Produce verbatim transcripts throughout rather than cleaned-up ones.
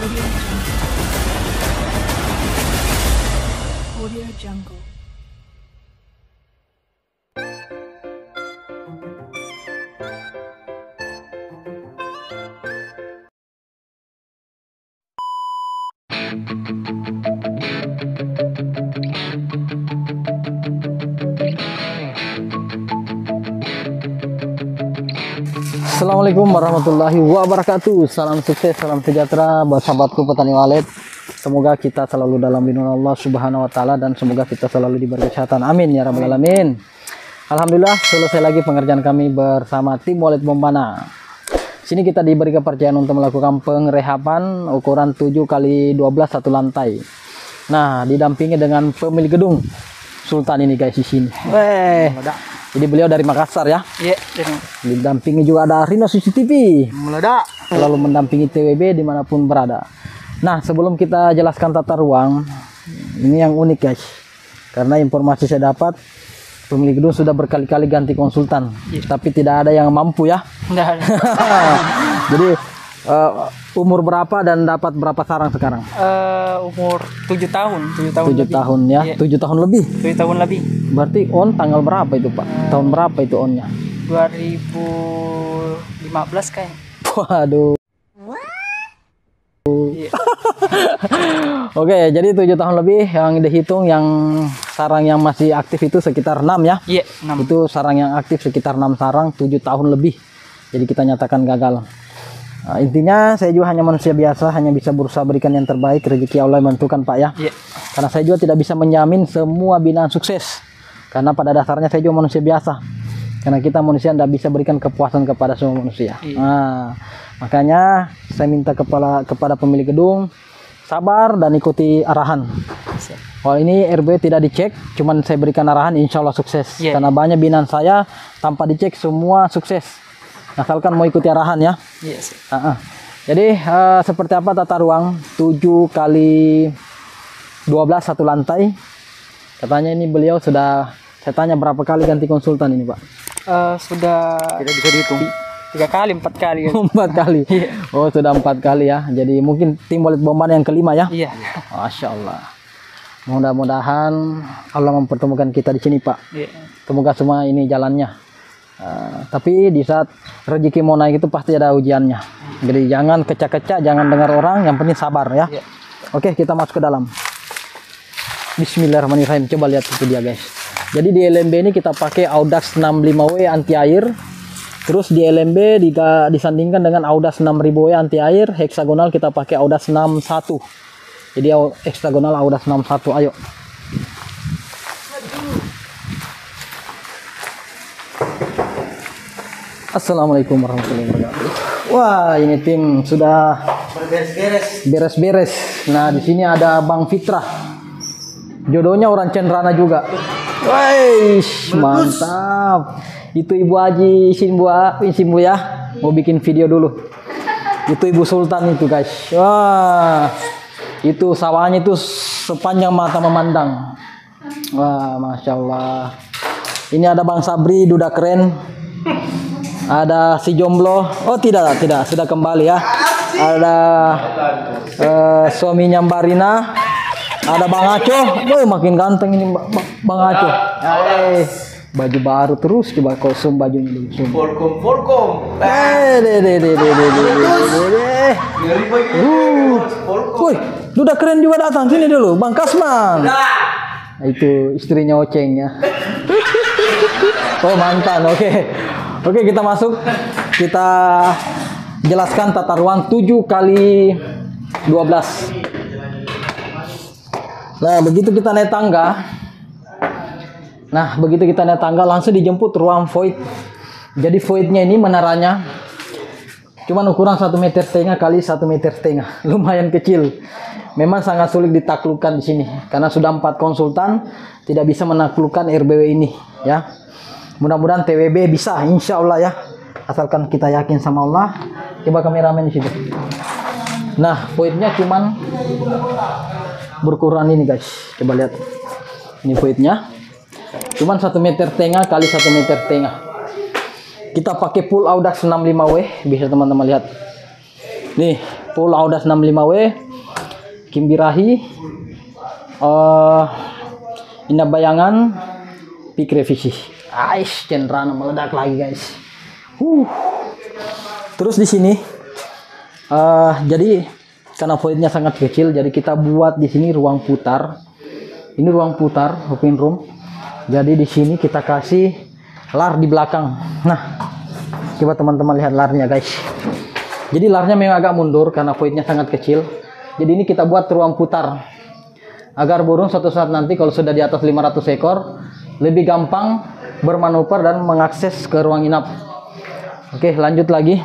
Audio Jungle. Assalamualaikum warahmatullahi wabarakatuh. Salam sukses, salam sejahtera buat sahabatku petani walet. Semoga kita selalu dalam lindungan Allah Subhanahu wa taala dan semoga kita selalu diberi kesehatan. Amin ya rabbal alamin. Alhamdulillah selesai lagi pengerjaan kami bersama tim Walet Bombana. Sini kita diberi kepercayaan untuk melakukan pengrehaban ukuran tujuh kali dua belas satu lantai. Nah, didampingi dengan pemilik gedung Sultan ini guys di sini. Weh. Jadi beliau dari Makassar ya. Iya. Didampingi juga ada Rino C C T V. Meledak. Selalu mendampingi T W B dimanapun berada. Nah, sebelum kita jelaskan tata ruang, ini yang unik guys. Karena informasi saya dapat, pemilik gedung sudah berkali-kali ganti konsultan, yeah. tapi tidak ada yang mampu ya. Nggak ada. Jadi uh, umur berapa dan dapat berapa sarang sekarang? Uh, umur tujuh tahun. tujuh tahun tujuh lebih. tahun ya. Yeah. tujuh tahun lebih. tujuh tahun lebih. Berarti on tanggal berapa itu Pak? Uh, Tahun berapa itu onnya? dua ribu lima belas kayak. Waduh. Yeah. Oke, jadi tujuh tahun lebih yang dihitung, yang sarang yang masih aktif itu sekitar enam ya. Iya, enam. Itu sarang yang aktif sekitar enam sarang, tujuh tahun lebih. Jadi kita nyatakan gagal. Nah, intinya saya juga hanya manusia biasa, hanya bisa berusaha berikan yang terbaik, rezeki Allah yang menentukan Pak ya. Iya. Karena saya juga tidak bisa menjamin semua binaan sukses. Karena pada dasarnya saya juga manusia biasa. Karena kita manusia tidak bisa berikan kepuasan kepada semua manusia. Iya. Nah, makanya saya minta kepala kepada pemilik gedung sabar dan ikuti arahan. Kalau ini R B tidak dicek, cuman saya berikan arahan, insya Allah sukses. Yeah. Karena banyak binaan saya tanpa dicek semua sukses. Asalkan mau ikuti arahan ya. Yes. Uh -uh. Jadi uh, seperti apa tata ruang tujuh kali dua belas satu lantai. Katanya ini beliau sudah, saya tanya berapa kali ganti konsultan ini Pak? Uh, sudah Tidak bisa dihitung. tiga kali, empat kali. Empat kali. Oh sudah empat kali ya. Jadi mungkin tim Walet Bombana yang kelima ya. Iya. Masya Allah. Mudah-mudahan Allah mempertemukan kita di sini Pak. Iya. Semoga semua ini jalannya. Uh, tapi di saat rezeki mau naik itu pasti ada ujiannya. Jadi jangan kecak-kecak, jangan dengar orang. Yang penting sabar ya. Iya. Oke, kita masuk ke dalam. Bismillahirrahmanirrahim. Coba lihat itu dia guys. Jadi di L M B ini kita pakai Audax enam puluh lima W anti air. Terus di L M B disandingkan dengan Audax enam ribu W anti air. Heksagonal kita pakai Audax enam puluh satu. Jadi heksagonal Audax enam puluh satu. Ayo. Assalamualaikum warahmatullahi wabarakatuh. Wah, ini tim sudah Beres-beres. beres-beres. Nah, di sini ada Bang Fitrah. Jodohnya orang Cendrana juga. Wih, mantap. Itu Ibu Haji Simbu, Simbu ya. Mau bikin video dulu. Itu Ibu Sultan itu guys. Wah, itu sawahnya itu sepanjang mata memandang. Wah, masya Allah. Ini ada Bang Sabri, duda keren. Ada si jomblo. Oh tidak, tidak sudah kembali ya. Ada uh, suaminya Mbak Rina. Ada Bang Aco. Wah, makin ganteng ini Bang Aco. Hey, baju baru terus, coba kosum bajunya dulu. Volcom, Volcom. Eh, deh, deh, deh, deh, deh, deh, deh. Uh, woi, duda keren juga datang sini dulu, Bang Kasman. Nah, itu istrinya Oceng ya. Oh mantan, oke. Okay. Oke, kita masuk. Kita jelaskan tata ruang tujuh kali dua belas. Nah, begitu kita naik tangga. Nah, begitu kita naik tangga langsung dijemput ruang void. Jadi voidnya ini menaranya cuman ukuran satu meter setengah kali satu meter setengah. Lumayan kecil. Memang sangat sulit ditaklukkan di sini karena sudah empat konsultan tidak bisa menaklukkan R B W ini ya. Mudah-mudahan T W B bisa, insya Allah ya. Asalkan kita yakin sama Allah. Coba kameramen di situ. Nah, voidnya cuman berukuran ini guys. Coba lihat. Ini voidnya. Cuman satu meter setengah kali satu meter setengah. Kita pakai full Audax enam puluh lima W. Bisa teman-teman lihat. Nih, full Audax enam puluh lima W, Kim Birahi, uh, Indah Bayangan, Peak Revisi. Ais, Cendrana meledak lagi guys. Uh. Terus di sini, uh, jadi karena voidnya sangat kecil, jadi kita buat di sini ruang putar. Ini ruang putar, open room. Jadi di sini kita kasih lar di belakang. Nah, coba teman-teman lihat larnya guys. Jadi larnya memang agak mundur karena voidnya sangat kecil. Jadi ini kita buat ruang putar agar burung suatu saat nanti kalau sudah di atas lima ratus ekor lebih gampang bermanuver dan mengakses ke ruang inap. Oke, lanjut lagi.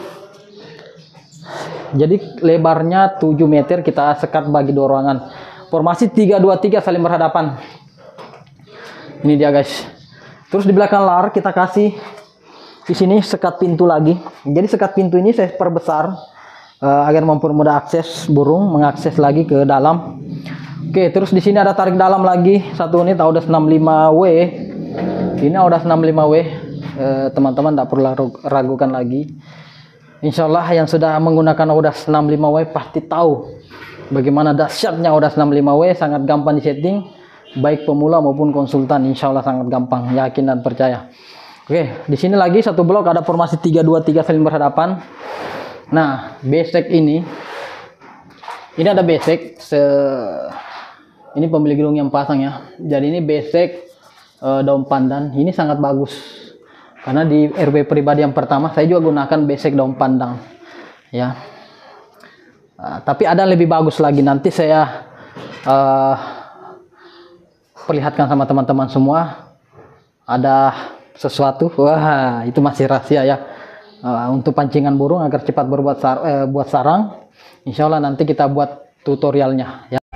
Jadi lebarnya tujuh meter, kita sekat bagi dua ruangan. Formasi tiga dua tiga saling berhadapan. Ini dia guys. Terus di belakang lar kita kasih di sini sekat pintu lagi. Jadi sekat pintu ini saya perbesar uh, agar mempermudah akses burung mengakses lagi ke dalam. Oke, terus di sini ada tarik dalam lagi satu unit Audax enam puluh lima W. Ini Audax enam puluh lima W. Teman-teman uh, tidak perlu ragukan lagi. Insya Allah yang sudah menggunakan Audax enam puluh lima W pasti tahu bagaimana dahsyatnya Audax enam puluh lima W. Sangat gampang disetting, baik pemula maupun konsultan. Insya Allah sangat gampang, yakin dan percaya. Oke, di sini lagi satu blok ada formasi tiga dua tiga saling berhadapan. Nah, besek ini, ini ada besek. Se ini pemilik gedung yang pasang ya. Jadi ini besek uh, daun pandan. Ini sangat bagus. Karena di R W pribadi yang pertama saya juga gunakan besek daun pandang, ya. Uh, tapi ada lebih bagus lagi, nanti saya uh, perlihatkan sama teman-teman semua. Ada sesuatu, wah itu masih rahasia ya. Uh, untuk pancingan burung agar cepat berbuat sar eh, buat sarang. Insya Allah nanti kita buat tutorialnya ya.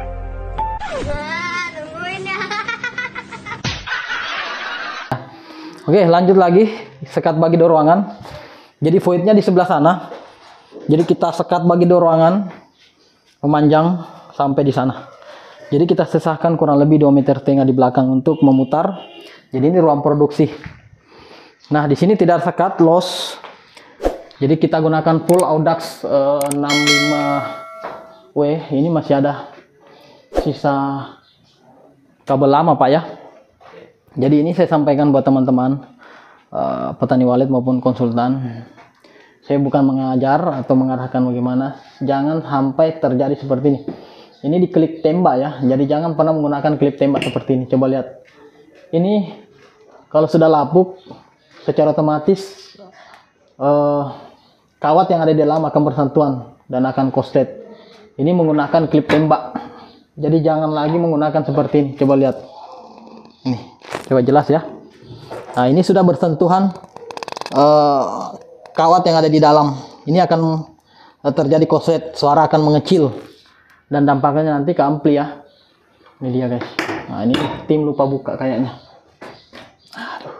Oke, lanjut lagi, sekat bagi dua ruangan. Jadi voidnya di sebelah sana. Jadi kita sekat bagi dua ruangan, memanjang sampai di sana. Jadi kita sisahkan kurang lebih dua meter setengah di belakang untuk memutar. Jadi ini ruang produksi. Nah, di sini tidak ada sekat, loss. Jadi kita gunakan full Audax uh, enam puluh lima W. Ini masih ada sisa kabel lama Pak ya. Jadi ini saya sampaikan buat teman-teman uh, petani walet maupun konsultan. Saya bukan mengajar atau mengarahkan bagaimana. Jangan sampai terjadi seperti ini. Ini di klip tembak ya. Jadi jangan pernah menggunakan klip tembak seperti ini. Coba lihat. Ini kalau sudah lapuk, secara otomatis uh, kawat yang ada di dalam akan bersentuhan dan akan korslet. Ini menggunakan klip tembak. Jadi jangan lagi menggunakan seperti ini. Coba lihat. Ini. Coba jelas ya. Nah, ini sudah bersentuhan uh, kawat yang ada di dalam. Ini akan uh, terjadi korslet, suara akan mengecil dan dampaknya nanti ke ampli ya. Ini dia guys. Nah, ini tim lupa buka kayaknya. Aduh.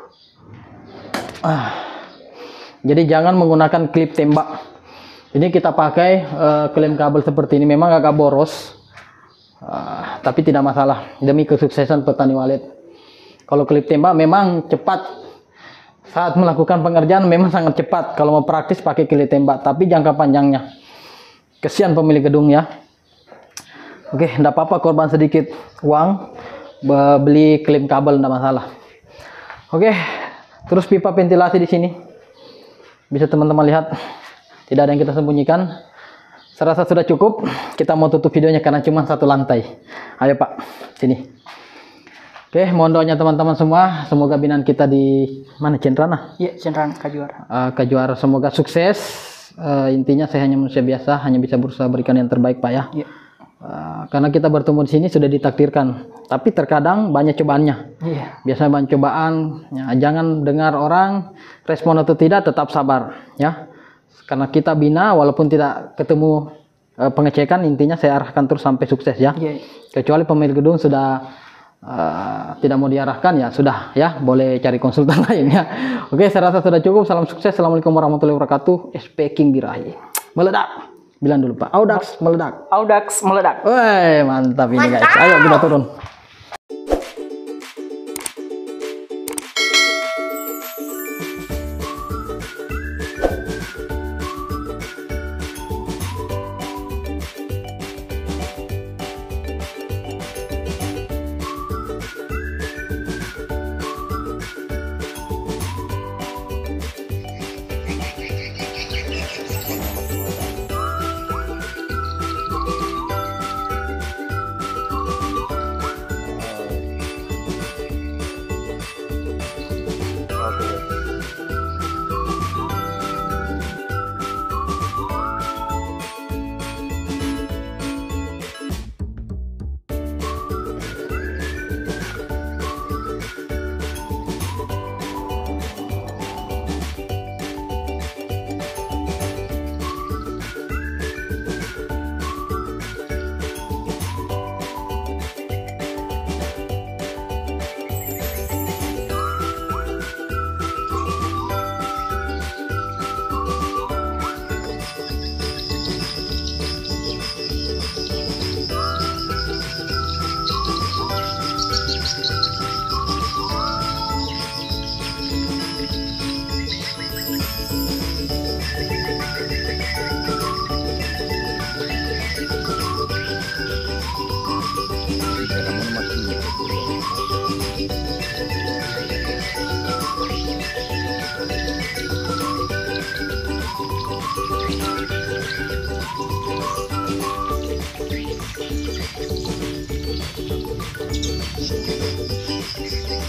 Ah. Jadi jangan menggunakan klip tembak. Ini kita pakai uh, klem kabel seperti ini. Memang agak boros, uh, tapi tidak masalah demi kesuksesan petani walet. Kalau klip tembak memang cepat saat melakukan pengerjaan, memang sangat cepat kalau mau praktis pakai klip tembak, tapi jangka panjangnya kesian pemilik gedung ya. Oke, enggak apa-apa korban sedikit uang beli klip kabel, enggak masalah. Oke, terus pipa ventilasi di sini bisa teman-teman lihat, tidak ada yang kita sembunyikan. Saya rasa sudah cukup. Kita mau tutup videonya karena cuma satu lantai. Ayo Pak, sini. Oke, mohon doanya teman-teman semua. Semoga binaan kita di mana, Cendrana? Iya, Cendrana Kajuara. Uh, Kajuara semoga sukses. Uh, intinya saya hanya manusia biasa, hanya bisa berusaha berikan yang terbaik Pak ya. Iya. Uh, karena kita bertemu di sini sudah ditakdirkan. Tapi terkadang banyak cobaannya. Iya. Biasanya banyak cobaan. Ya, jangan dengar orang respon atau tidak, tetap sabar ya. Karena kita bina walaupun tidak ketemu uh, pengecekan, intinya saya arahkan terus sampai sukses ya. Iya. Kecuali pemilik gedung sudah Uh, tidak mau diarahkan, ya sudah ya, boleh cari konsultan lain ya. Oke, saya rasa sudah cukup. Salam sukses. Assalamualaikum warahmatullahi wabarakatuh. S P Kim Birahi meledak. Bilang dulu Pak, Audax meledak. Audax meledak. Woi, mantap ini guys. Ayo kita turun.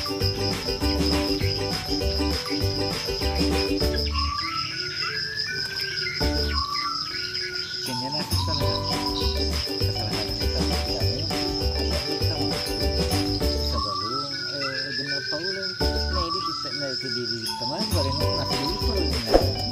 Kayaknya nak kita nak kesalahan kita tidak ini ada kita sebelum eh benar Paulo nah ini kita nah itu diri teman bareng nasi dulu